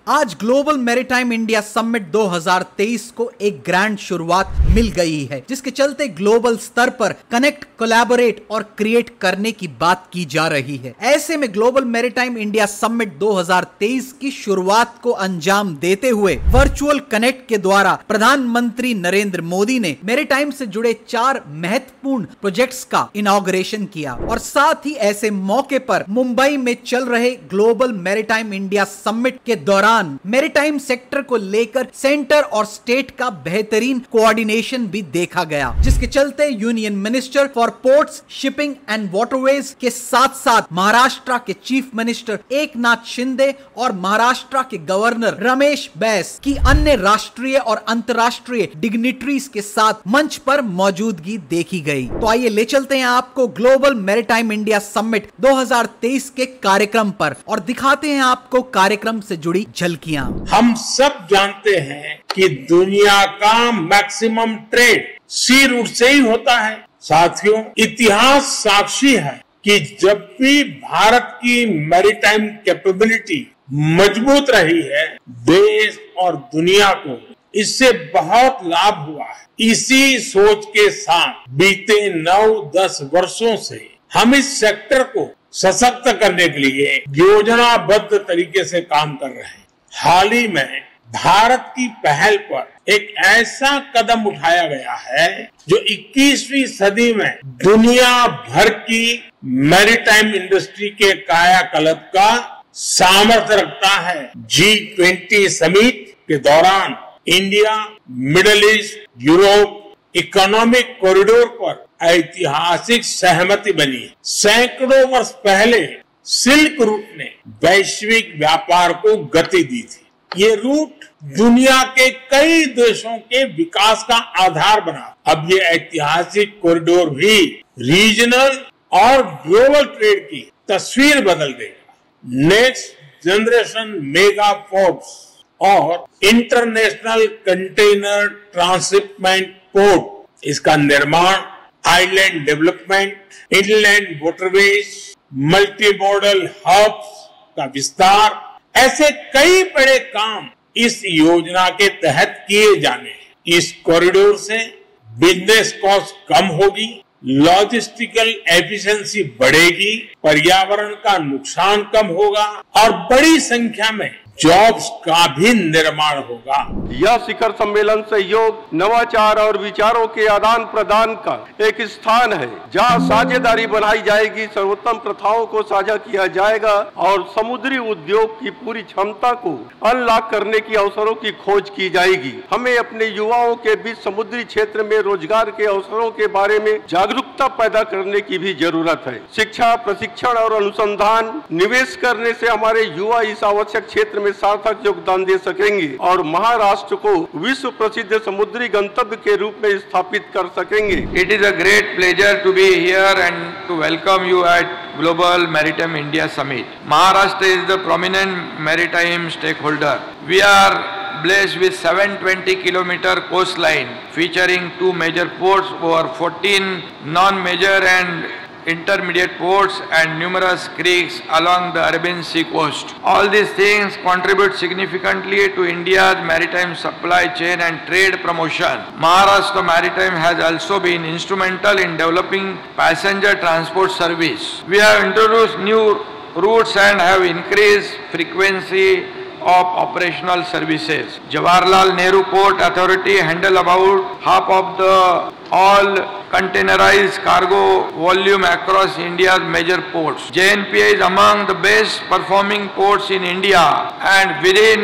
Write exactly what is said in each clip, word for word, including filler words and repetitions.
आज global maritime India summit दो हज़ार तेईस को एक ग्रैंड शुरुआत मिल गई है, जिसके चलते ग्लोबल स्तर पर कनेक्ट, कोलैबोरेट और क्रिएट करने की बात की जा रही है। ऐसे में ग्लोबल मैरीटाइम इंडिया समिट दो हज़ार तेईस की शुरुआत को अंजाम देते हुए वर्चुअल कनेक्ट के द्वारा प्रधानमंत्री नरेंद्र मोदी ने मैरीटाइम से जुड़े चार महत्वपूर्ण प्रोजेक्ट्स का इनॉग्रेशन किया और साथ ही ऐसे मौके पर मुंबई में चल रहे ग्लोबल मैरीटाइम इंडिया समिट के दौरान मैरीटाइम सेक्टर को लेकर सेंटर और स्टेट का बेहतरीन कोऑर्डिनेशन भी देखा गया, जिसके चलते union minister for ports, shipping and waterways के साथ साथ महाराष्ट्र के चीफ मिनिस्टर एकनाथ शिंदे और महाराष्ट्र के गवर्नर रमेश बैस की अन्य राष्ट्रीय और अंतर्राष्ट्रीय डिग्निटरीज के साथ मंच पर मौजूदगी देखी गई। तो आइए ले चलते हैं आपको ग्लोबल मैरीटाइम इंडिया समिट दो हज़ार तेईस के कार्यक्रम पर और दिखाते हैं आपको कार्यक्रम से जुड़ी झलकियां। हम सब जानते हैं कि दुनिया का मैक्सिमम ट्रेड सी रूट से ही होता है। साथियों, इतिहास साक्षी है कि जब भी भारत की मैरीटाइम कैपेबिलिटी मजबूत रही है, देश और दुनिया को इससे बहुत लाभ हुआ है। इसी सोच के साथ बीते नौ दस वर्षों से हम इस सेक्टर को सशक्त करने के लिए योजनाबद्ध तरीके से काम कर रहे हैं। हाल ही में भारत की पहल पर एक ऐसा कदम उठाया गया है जो इक्कीसवीं सदी में दुनिया भर की मैरीटाइम इंडस्ट्री के कायाकल्प का सामर्थ्य रखता है। जी ट्वेंटी समिट के दौरान India, Middle East, Europe economic corridor पर ऐतिहासिक सहमति बनी। सैकड़ों वर्ष पहले सिल्क रूट ने वैश्विक व्यापार को गति दी थी। ये रूट दुनिया के कई देशों के विकास का आधार बना। अब ये ऐतिहासिक कॉरिडोर भी रीजनल और ग्लोबल ट्रेड की तस्वीर बदल देगा। नेक्स्ट जनरेशन मेगा पोर्ट्स और इंटरनेशनल कंटेनर ट्रांसशिपमेंट पोर्ट, इसका निर्माण, island development, inland waterways, multi modal hubs का विस्तार, ऐसे कई बड़े काम इस योजना के तहत किए जाने हैं। इस कॉरिडोर से बिजनेस कॉस्ट कम होगी, लॉजिस्टिकल एफिशिएंसी बढ़ेगी, पर्यावरण का नुकसान कम होगा और बड़ी संख्या में जॉब्स का भी निर्माण होगा। यह शिखर सम्मेलन सहयोग, नवाचार और विचारों के आदान प्रदान का एक स्थान है, जहां साझेदारी बनाई जाएगी, सर्वोत्तम प्रथाओं को साझा किया जाएगा और समुद्री उद्योग की पूरी क्षमता को अनलॉक करने की अवसरों की खोज की जाएगी। हमें अपने युवाओं के बीच समुद्री क्षेत्र में रोजगार के अवसरों के बारे में जागरूकता पैदा करने की भी जरूरत है। शिक्षा, प्रशिक्षण और अनुसंधान निवेश करने से हमारे युवा इस आवश्यक क्षेत्र में सार्थक योगदान दे सकेंगे और महाराष्ट्र को विश्व प्रसिद्ध समुद्री गंतव्य के रूप में स्थापित कर सकेंगे। It is a great pleasure to be here and to welcome you at Global Maritime India Summit. Maharashtra is the prominent maritime stakeholder. We are blessed with seven hundred twenty kilometer coastline featuring two major ports, over fourteen non-major and intermediate ports and numerous creeks along the Arabian Sea coast. All these things contribute significantly to India's maritime supply chain and trade promotion. Maharashtra Maritime has also been instrumental in developing passenger transport service. We have introduced new routes and have increased frequency of operational services. Jawaharlal Nehru Port Authority handle about half of the all containerized cargo volume across India's major ports. J N P A is among the best performing ports in India and within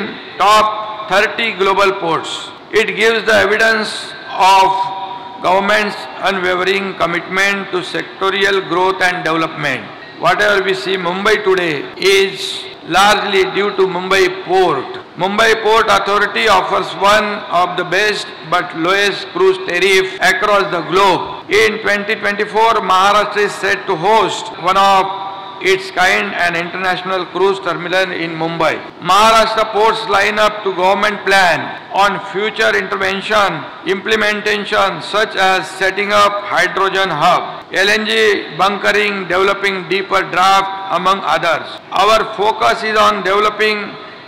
top thirty global ports. It gives the evidence of government's unwavering commitment to sectorial growth and development. Whatever we see Mumbai today is largely due to Mumbai Port. Mumbai Port Authority offers one of the best but lowest cruise tariff across the globe. In twenty twenty-four, Maharashtra is set to host one of its kind an international cruise terminal in Mumbai. Maharashtra ports line up to government plan on future intervention implementation such as setting up hydrogen hub, L N G bunkering, developing deeper draft among others. Our focus is on developing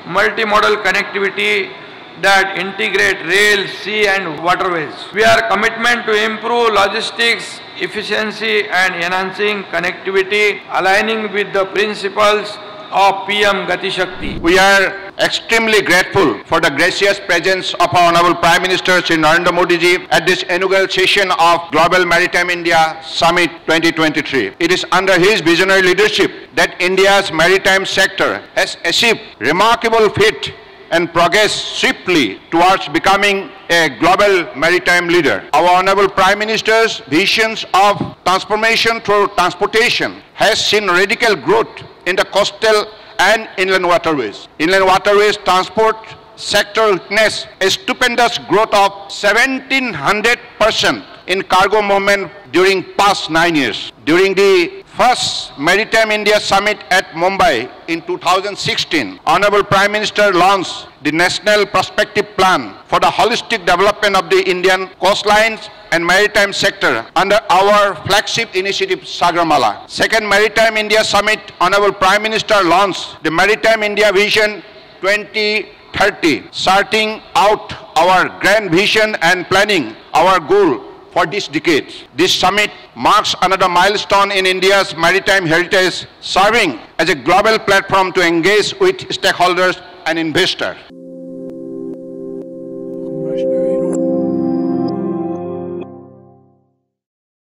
multimodal connectivity that integrate rail, sea and waterways. We are commitment to improve logistics efficiency and enhancing connectivity, aligning with the principles of P M Gati Shakti. We are extremely grateful for the gracious presence of our Honorable Prime Minister Shri Narendra Modi ji at this inaugural session of Global Maritime India Summit twenty twenty-three. It is under his visionary leadership that India's maritime sector has achieved remarkable feat and progress swiftly towards becoming a global maritime leader. Our Honorable Prime Minister's visions of transformation through transportation has seen radical growth in the coastal and inland waterways. Inland waterways transport sector witnessed a stupendous growth of seventeen hundred percent in cargo movement during past nine years. During the first Maritime India Summit at Mumbai in two thousand sixteen, Honorable Prime Minister launched the National Prospective Plan for the holistic development of the Indian coastlines and maritime sector under our flagship initiative Sagarmala. Second Maritime India Summit, Honorable Prime Minister launched the Maritime India Vision twenty thirty, starting out our grand vision and planning our goal for this decade. This summit marks another milestone in India's maritime heritage, serving as a global platform to engage with stakeholders and investors.